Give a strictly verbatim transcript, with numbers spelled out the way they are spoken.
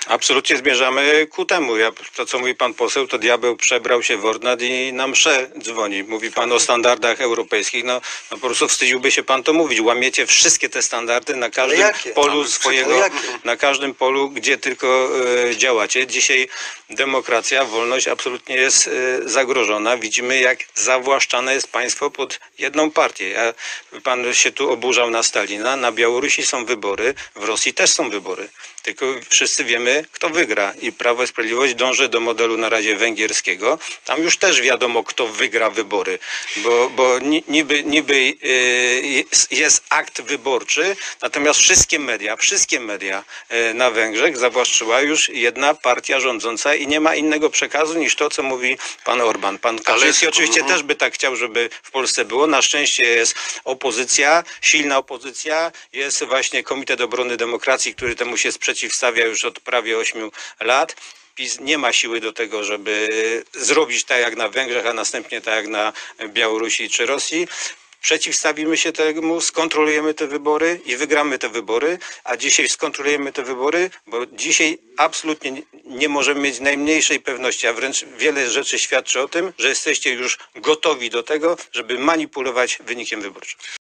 Absolutnie zmierzamy ku temu. Ja, to, co mówi pan poseł, to diabeł przebrał się w ornat i na mszę dzwoni. Mówi pan o standardach europejskich. No, no po prostu wstydziłby się pan to mówić. Łamiecie wszystkie te standardy na każdym polu swojego, na każdym polu, gdzie tylko e, działacie. Dzisiaj demokracja, wolność absolutnie jest e, zagrożona. Widzimy, jak zawłaszczane jest państwo pod jedną partię. Ja, pan się tu oburzał na Stalina. Na Białorusi są wybory, w Rosji też są wybory. Tylko wszyscy wiemy, kto wygra. I Prawo i Sprawiedliwość dąży do modelu na razie węgierskiego. Tam już też wiadomo, kto wygra wybory. Bo, bo niby, niby jest akt wyborczy, natomiast wszystkie media, wszystkie media na Węgrzech zawłaszczyła już jedna partia rządząca i nie ma innego przekazu niż to, co mówi pan Orbán. Pan Kaczyński oczywiście uh -huh. też by tak chciał, żeby w Polsce było. Na szczęście jest opozycja, silna opozycja. Jest właśnie Komitet Obrony Demokracji, który temu się przeciwstawia już od prawie ośmiu lat. PiS nie ma siły do tego, żeby zrobić tak jak na Węgrzech, a następnie tak jak na Białorusi czy Rosji. Przeciwstawimy się temu, skontrolujemy te wybory i wygramy te wybory, a dzisiaj skontrolujemy te wybory, bo dzisiaj absolutnie nie możemy mieć najmniejszej pewności, a wręcz wiele rzeczy świadczy o tym, że jesteście już gotowi do tego, żeby manipulować wynikiem wyborczym.